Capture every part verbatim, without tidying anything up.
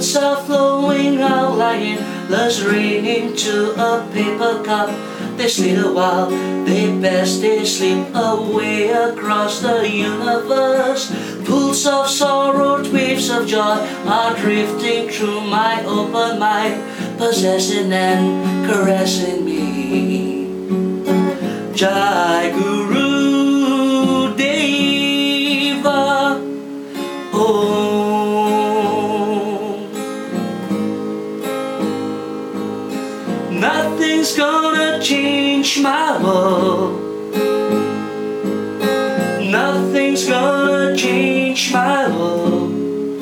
Words are flowing out like endless rain into a paper cup. They slip a while, they pass, they slip away across the universe. Pools of sorrow, waves of joy are drifting through my open mind, possessing and caressing me. Jai Guru Deva Om. Nothing's gonna change my world. Nothing's gonna change my world.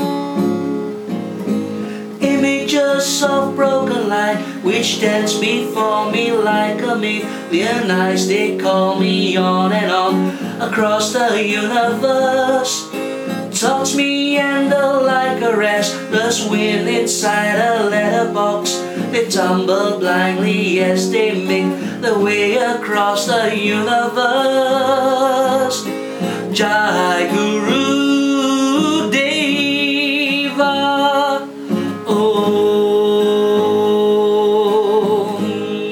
Images of broken light which dance before me like a million eyes. They call me on and on across the universe. Touch me and like a restless wind inside a letterbox. They tumble blindly as they make their way across the universe. Jai Guru Deva Om.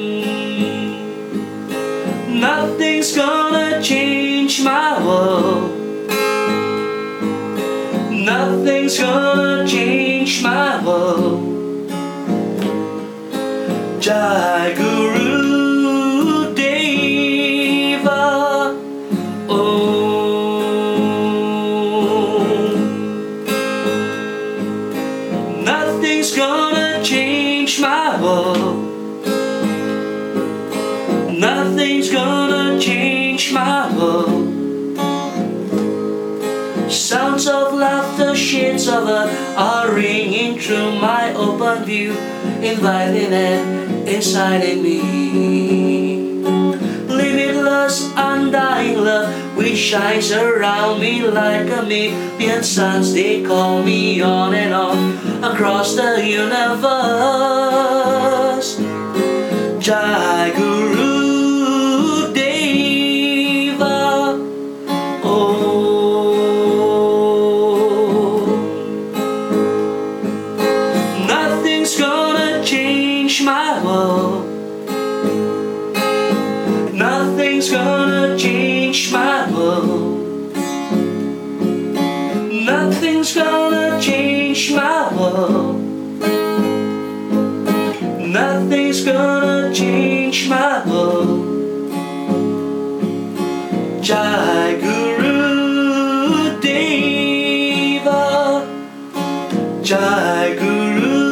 Nothing's gonna change my world. Nothing's gonna change my world. Jai Guru Deva Om. Nothing's gonna change my world. Nothing's gonna change my world. Sounds of laughter, shades of earth are ringing through my open view, inviting and inciting me. Limitless, undying love which shines around me like a million suns. They call me on and on across the universe. Jai Guru Deva Om. Nothing's gonna change my world. Nothing's gonna change my world. Nothing's gonna change my world. Nothing's gonna change my world. Jai Guru Deva, Jai Guru